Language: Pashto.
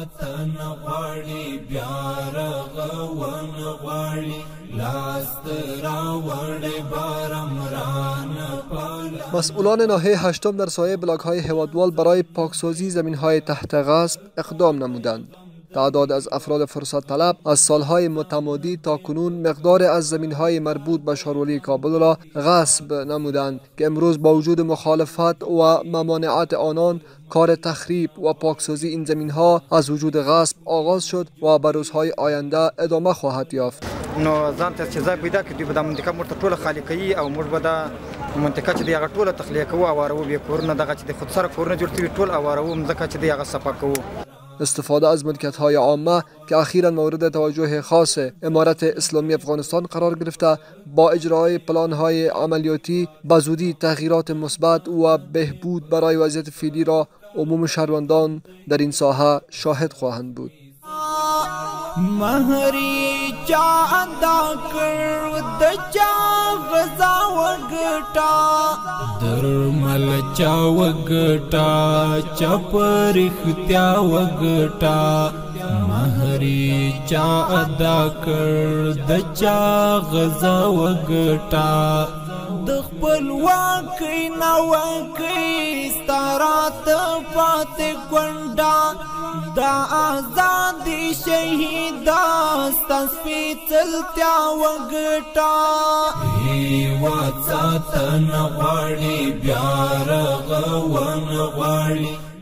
ساتن غواړي بیا رغون غواړي لاس راوړي بارمران پالا. مسئولان ناحیه هشتم در سایه بلاک‌های هوادوال برای پاکسازی زمین‌های تحت غصب اقدام نمودند. تعداد از افراد فرصت طلب از سالهای متمادی تا کنون مقدار از زمین‌های مربوط به شهرولی کابل را غصب نمودند که امروز با وجود مخالفت و ممانعت آنان کار تخریب و پاکسازی این زمین‌ها از وجود غصب آغاز شد و به روزهای آینده ادامه خواهد یافت. نو ځان ته سزا پیدا کړي به د منطقه مرته ټوله خالی کوي او موږ به د منطقه چې د هغه ټوله تخلیه کوو اوارو بیا کورونه دغه چې د خودسره کورونه جوړ شوي ټول اوارو مځکه چې د هغه صفا کوو. استفاده از ملکیت‌های عامه که اخیراً مورد توجه خاص امارت اسلامی افغانستان قرار گرفته با اجرای پلان‌های عملیاتی به زودی تغییرات مثبت و بهبود برای وضعیت فعلی را عموم شهروندان در این ساحه شاهد خواهند بود. مهری چا ادا کړ د چا غزا وګټا درمل چا وګټا چپر اختیا وګټا مهری چا ادا کړ د چا غزا وګټا د خپل واکې نه واکې ستارات پاتې ګونډا دا آزادی شهیدا سپېڅلتیا وګټا هېواد ساتنه غواړي بیا رغون غواړي